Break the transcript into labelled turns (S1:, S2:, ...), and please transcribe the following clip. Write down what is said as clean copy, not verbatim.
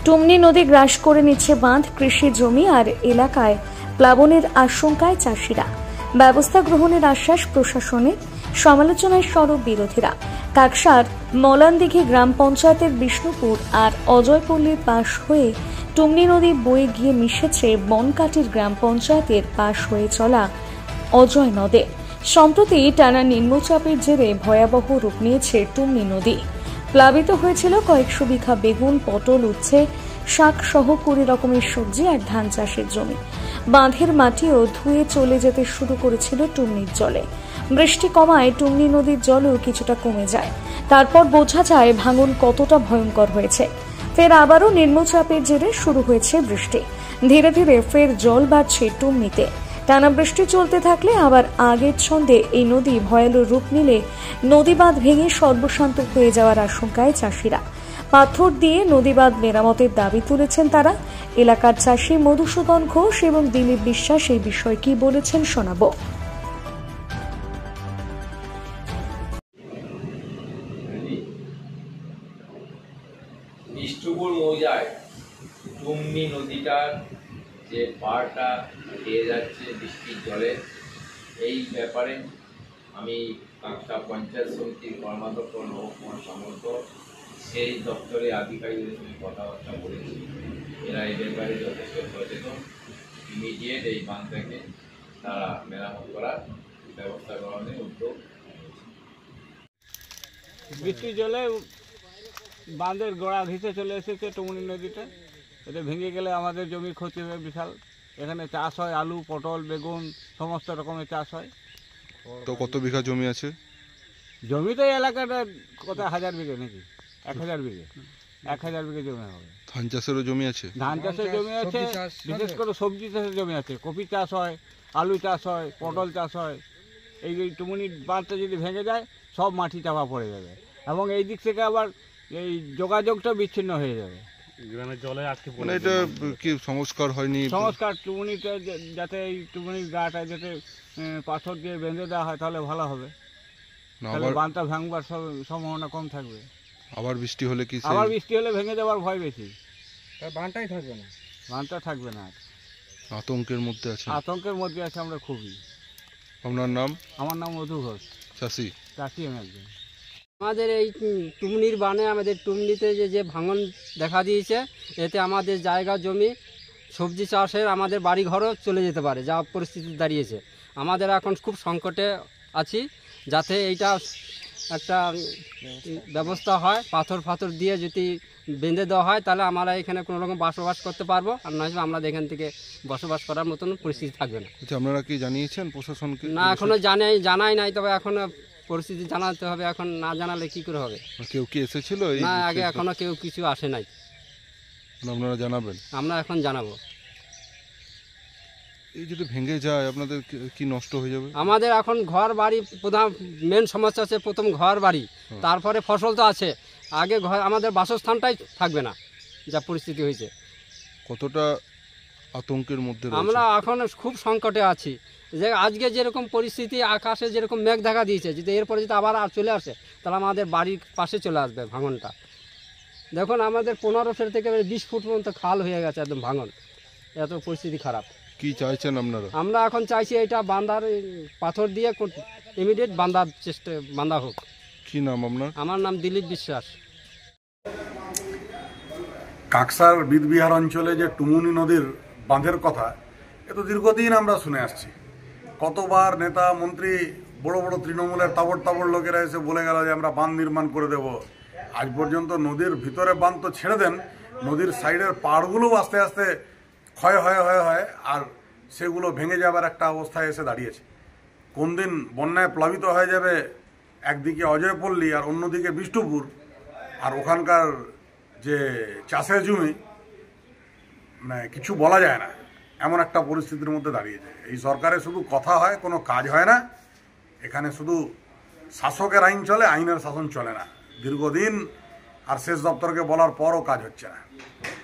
S1: টুমনি নদী গ্রাস করে নিচ্ছে বাঁধ, কৃষি জমি আর এলাকায় প্লাবনের আশঙ্কায় চাষিরা। ব্যবস্থা গ্রহণের আশ্বাস প্রশাসনের, সমালোচনায় সরব বিরোধীরা। কাকসার মলানদিঘি গ্রাম পঞ্চায়েতের বিষ্ণুপুর আর অজয়পল্লীর পাশ হয়ে টুমনি নদী বয়ে গিয়ে মিশেছে বনকাটির গ্রাম পঞ্চায়েতের পাশ হয়ে চলা অজয় নদে। সম্প্রতি টানা নিম্নচাপের জেরে ভয়াবহ রূপ নিয়েছে টুমনি নদী। প্লাবিত হয়েছিল কয়েকশো বিঘা বেগুন, পটল, উচ্ছে, শাক সহ 20 রকমের সবজি আর ধান চাষের জমি। বাঁধের মাটিও ধুয়ে চলে যেতে শুরু করেছিল টুমনির জলে। বৃষ্টি কমায় টুমনি নদীর জলও কিছুটা কমে যায়। তারপর বোঝা যায় ভাঙন কতটা ভয়ঙ্কর হয়েছে। ফের আবারও নিম্নচাপের জেরে শুরু হয়েছে বৃষ্টি। ধীরে ধীরে ফের জল বাড়ছে টুমনিতে। টানা বৃষ্টি চলতে থাকলে আবার আগের ছন্দে এই নদী ভয়ালো রূপ নিলে নদীবাঁধ ভেঙে সর্বশান্ত হয়ে যাওয়ার আশঙ্কায় চাষিরা। পাথর দিয়ে নদীবাঁধ মেরামতের দাবি তুলেছেন তারা। এলাকার চাষি মধুসূদন ঘোষ এবং দিলীপ বিশ্বাস এই বিষয়ে কি বলেছেন শোনাবো।
S2: বিষ্ণুপুর মৌজায় টুমনি নদীটার যে পাড়টা খেয়ে যাচ্ছে বৃষ্টির জলে, এই ব্যাপারে আমি কাকসা পঞ্চায়েত সমিতির কর্মাধ্যক্ষ নবকুমার সামন্ত সেই দপ্তরে আধিকারিকদের সঙ্গে কথাবার্তা বলেছি। এরা এই ব্যাপারে যথেষ্ট সচেতন। ইমিডিয়েট এই বাঁধটাকে তারা মেরামত করার ব্যবস্থা গ্রহণের উদ্যোগ।
S3: বৃষ্টির জলে বাঁধের গোড়া ঘেঁষে চলে এসেছে টুমনি নদীতে। এটা ভেঙে গেলে আমাদের জমির ক্ষতি হবে বিশাল। এখানে চাষ হয় আলু, পটল, বেগুন, সমস্ত রকমের চাষ হয়।
S4: তো কত বিঘা জমি আছে?
S3: জমি তো এলাকাটা কত হাজার বিঘে নাকি? 1000 বিঘে, 1000 বিঘে জমি হবে।
S4: ধান চাষেরও জমি আছে?
S3: ধান চাষের জমি আছে, বিশেষ করে সবজি চাষের জমি আছে। কপি চাষ হয়, আলু চাষ হয়, পটল চাষ হয়। এই টুমনি বাঁধটা যদি ভেঙে যায় সব মাটি চাপা পড়ে যাবে এবং এই দিক থেকে আবার এই যোগাযোগটা বিচ্ছিন্ন হয়ে যাবে।
S4: গ্রামের জলে আটকে পড়ে। এটা কি সংস্কার হয়নি?
S3: সংস্কার টুমনিতে যাতে এই টুমনির গাটা যাতে পাথর দিয়ে বেঁধে দেওয়া হয় তাহলে ভালো হবে। তাহলে বাঁধটা ভাঙবার সম্ভাবনা কম থাকবে।
S4: আবার বৃষ্টি হলে কি?
S3: আবার বৃষ্টি হলে ভেঙে যাওয়ার ভয় বেশি।
S5: বাঁধটাই থাকবে না,
S3: বাঁধটা থাকবে না।
S4: আতঙ্কের মধ্যে আছে।
S3: আতঙ্কের মধ্যে আছে আমরা খুবই।
S4: আপনার নাম?
S3: আমার নাম মধু ঘোষ।
S4: চাষি?
S3: চাষি আমি একজন।
S5: আমাদের এই টুমনির বানে আমাদের টুমনিতে যে ভাঙন দেখা দিয়েছে, এতে আমাদের জায়গা জমি সবজি চাষের আমাদের বাড়ি ঘরও চলে যেতে পারে, যা পরিস্থিতি দাঁড়িয়েছে। আমাদের এখন খুব সংকটে আছি, যাতে এইটা একটা ব্যবস্থা হয়। পাথর দিয়ে যদি বেঁধে দেওয়া হয় তাহলে আমরা এখানে কোনো রকম বসবাস করতে পারবো, আর নয়তো আমরা এখান থেকে বসবাস করার মতন পরিস্থিতি থাকবে না।
S4: আচ্ছা, আপনারা কি জানিয়েছেন প্রশাসনকে?
S5: না, এখনো জানাই নাই, তবে এখন পরিস্থিতি জানাতে হবে। এখন না জানালে কি করে হবে?
S4: কেউ কি এসেছিল?
S5: না, আগে এখনো কেউ কিছু আসে নাই।
S4: আপনারা জানাবেন?
S5: আমরা এখন জানাবো।
S4: এই যদি ভেঙে যায় আপনাদের কি নষ্ট হয়ে যাবে?
S5: আমাদের এখন ঘর বাড়ি, প্রধান মেন সমস্যা আছে প্রথম ঘর বাড়ি, তারপরে ফসল তো আছে। আগে ঘর, আমাদের বাসস্থানটাই থাকবে না, যা পরিস্থিতি হয়েছে।
S4: কতটা আতঙ্কের মধ্যে
S5: আমরা এখন খুব সংকটে আছি। যে আজকে যেরকম পরিস্থিতি, আকাশে যেরকম মেঘ দেখা দিয়েছে, যদি এরপরে যদি আবার চলে আসে তাহলে আমাদের বাড়ির পাশে চলে আসবে ভাঙনটা। দেখুন, আমাদের 15 ফিট থেকে 20 ফুট পর্যন্ত খাল হয়ে গেছে, একদম ভাঙন। এত পরিস্থিতি খারাপ।
S4: কি চাইছেন আপনারা?
S5: আমরা এখন চাইছি এটা বাঁধার, পাথর দিয়ে ইমিডিয়েট বাঁধা হোক।
S4: কি নাম আপনার?
S5: আমার নাম দিলীপ বিশ্বাস।
S6: কাকসার বিদবিহার অঞ্চলে যে টুমনি নদীর বাঁধের কথা, এ তো দীর্ঘদিন আমরা শুনে আসছি। কতবার নেতা মন্ত্রী, বড় বড় তৃণমূলের তাবড় লোকেরা এসে বলে গেল যে আমরা বাঁধ নির্মাণ করে দেব। আজ পর্যন্ত নদীর ভিতরে বাঁধ তো ছেড়ে দেন, নদীর সাইডের পাড়গুলোও আস্তে আস্তে ক্ষয় হয় আর সেগুলো ভেঙে যাবার একটা অবস্থায় এসে দাঁড়িয়েছে। কোন দিন বন্যায় প্লাবিত হয়ে যাবে একদিকে অজয়পল্লী আর অন্যদিকে বিষ্ণুপুর, আর ওখানকার যে চাষের জমি, মানে কিছু বলা যায় না, এমন একটা পরিস্থিতির মধ্যে দাঁড়িয়েছে। এই সরকারে শুধু কথা হয়, কোনো কাজ হয় না। এখানে শুধু শাসকের আইন চলে, আইনের শাসন চলে না। দীর্ঘদিন আর শেষ দপ্তরকে বলার পরও কাজ হচ্ছে না।